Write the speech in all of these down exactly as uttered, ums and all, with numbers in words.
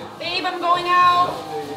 Babe, I'm going out.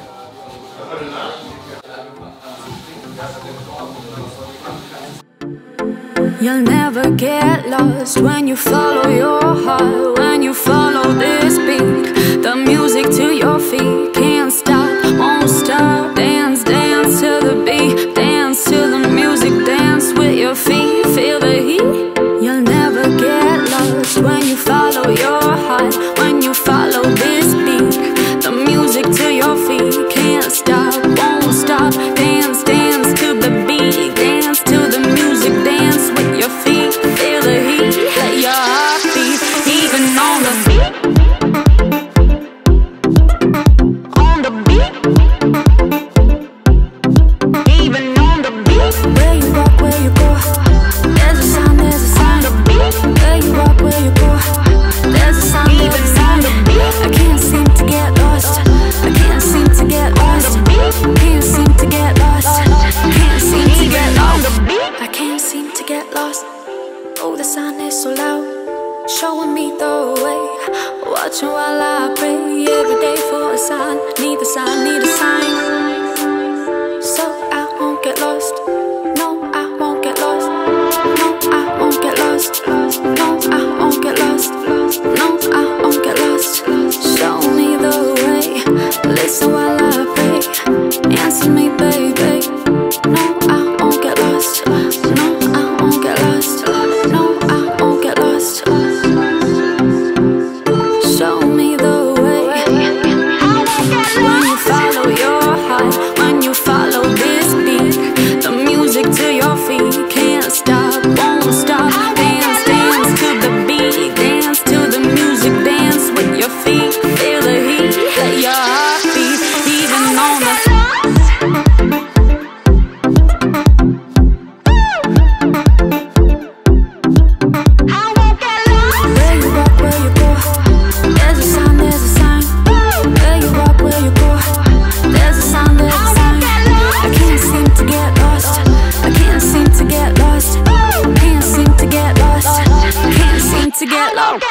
You'll never get lost when you follow your heart, when you follow this beat. The music to your feet can't stop, won't stop. Dance, dance to the beat, dance to the music, dance with your feet, feel the heat. You'll never get lost when you follow your heart, when you follow this beat. The music to your feet can't stop, won't stop. Dance, dance to the beat, dance to the music, dance with your feet, feel the heat. Let your heart beat, even on the beat. On the beat, even on the beat. Where you walk, where you go, there's a sound, there's a sound. On the beat, where you walk, where you go, there's a sound, there's a sound. I can't seem to get lost, I can't seem to get lost, can't seem to get lost, can't seem to get lost. I can't seem to get lost. Oh, the sound is so loud, showing me the way, watching while I pray every day for a sign. Need the sign, need a sign, so I won't get lost. No, I won't get lost. No, I won't get lost. No, I won't get lost. No, I won't get lost. Show me the way, listen while I pray, answer me, baby. No, I won't get lost. No, I won't get lost. No, I won't get lost. Show me the way. When you follow your heart, when you follow this beat, the music to your feet can't stop, won't stop. Dance, dance to the beat, dance to the music, dance with your feet, feel the heat. Let your heart beat, even on the to get lost.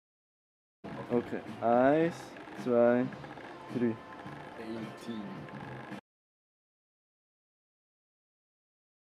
Okay, eins, zwei, drei. eighteen.